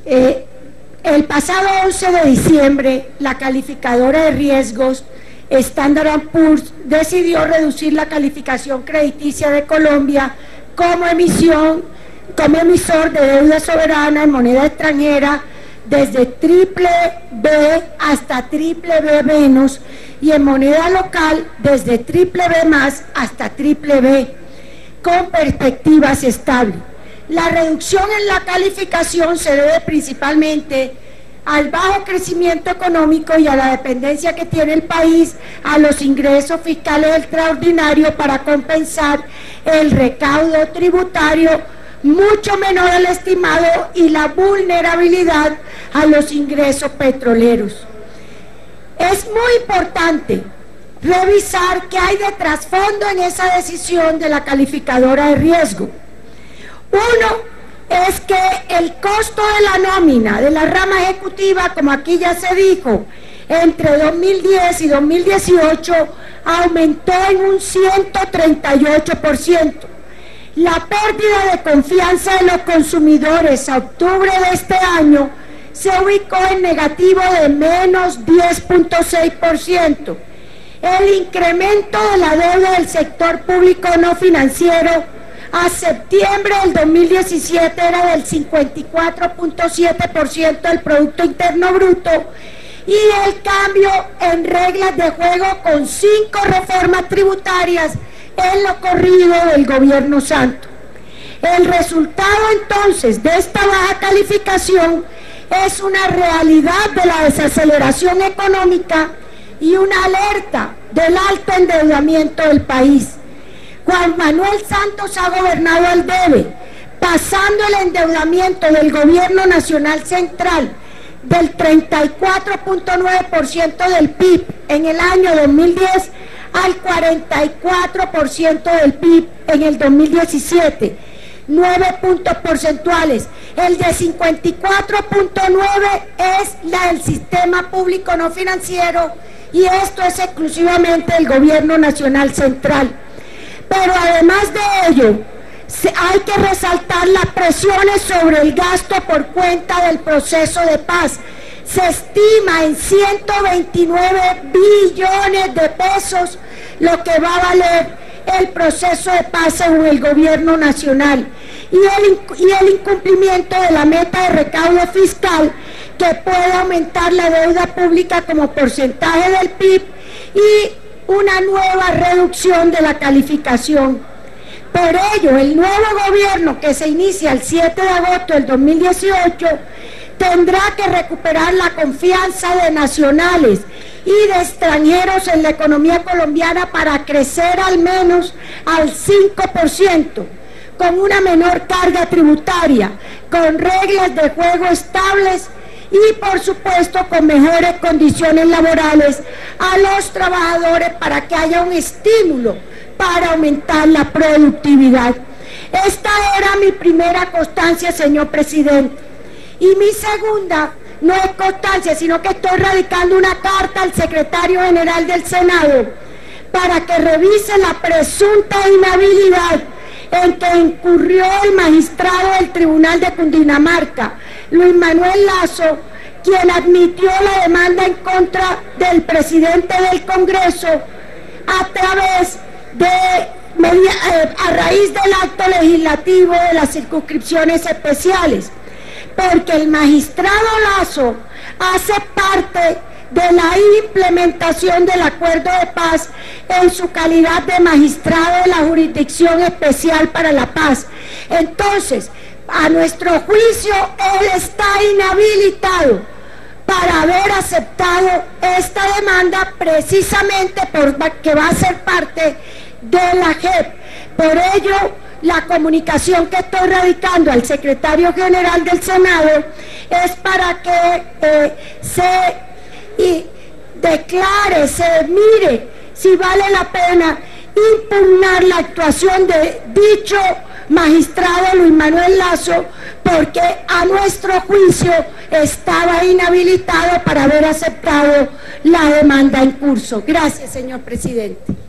El pasado 11 de diciembre, la calificadora de riesgos Standard & Poor's decidió reducir la calificación crediticia de Colombia como emisor de deuda soberana en moneda extranjera desde triple B hasta triple B menos y en moneda local desde triple B más hasta triple B, con perspectivas estables. La reducción en la calificación se debe principalmente al bajo crecimiento económico y a la dependencia que tiene el país a los ingresos fiscales extraordinarios para compensar el recaudo tributario mucho menor al estimado y la vulnerabilidad a los ingresos petroleros. Es muy importante revisar qué hay de trasfondo en esa decisión de la calificadora de riesgo. Uno es que el costo de la nómina de la rama ejecutiva, como aquí ya se dijo, entre 2010 y 2018 aumentó en un 138%. La pérdida de confianza de los consumidores a octubre de este año se ubicó en negativo de menos 10.6%. El incremento de la deuda del sector público no financiero a septiembre del 2017 era del 54.7% del Producto Interno Bruto y el cambio en reglas de juego con 5 reformas tributarias en lo corrido del gobierno Santos. El resultado entonces de esta baja calificación es una realidad de la desaceleración económica y una alerta del alto endeudamiento del país. Juan Manuel Santos ha gobernado al debe, pasando el endeudamiento del gobierno nacional central del 34.9% del PIB en el año 2010 al 44% del PIB en el 2017, 9 puntos porcentuales. El de 54.9 es la del sistema público no financiero y esto es exclusivamente del gobierno nacional central. Pero además de ello, hay que resaltar las presiones sobre el gasto por cuenta del proceso de paz. Se estima en 129 billones de pesos lo que va a valer el proceso de paz según el gobierno nacional y el incumplimiento de la meta de recaudo fiscal que puede aumentar la deuda pública como porcentaje del PIB y una nueva reducción de la calificación. Por ello, el nuevo gobierno que se inicia el 7 de agosto del 2018 tendrá que recuperar la confianza de nacionales y de extranjeros en la economía colombiana para crecer al menos al 5%, con una menor carga tributaria, con reglas de juego estables y por supuesto con mejores condiciones laborales a los trabajadores para que haya un estímulo para aumentar la productividad. Esta era mi primera constancia, señor presidente, y mi segunda no es constancia, sino que estoy radicando una carta al secretario general del Senado para que revise la presunta inhabilidad en que incurrió el magistrado del Tribunal de Cundinamarca, Luis Manuel Lazo, quien admitió la demanda en contra del presidente del Congreso a raíz del acto legislativo de las circunscripciones especiales, porque el magistrado Lazo hace parte de la implementación del acuerdo de paz en su calidad de magistrado de la Jurisdicción Especial para la Paz. Entonces, a nuestro juicio, él está inhabilitado para haber aceptado esta demanda precisamente porque va a ser parte de la JEP. Por ello, la comunicación que estoy radicando al secretario general del Senado es para que se mire si vale la pena impugnar la actuación de dicho magistrado Luis Manuel Lazo, porque a nuestro juicio estaba inhabilitado para haber aceptado la demanda en curso. Gracias, señor presidente.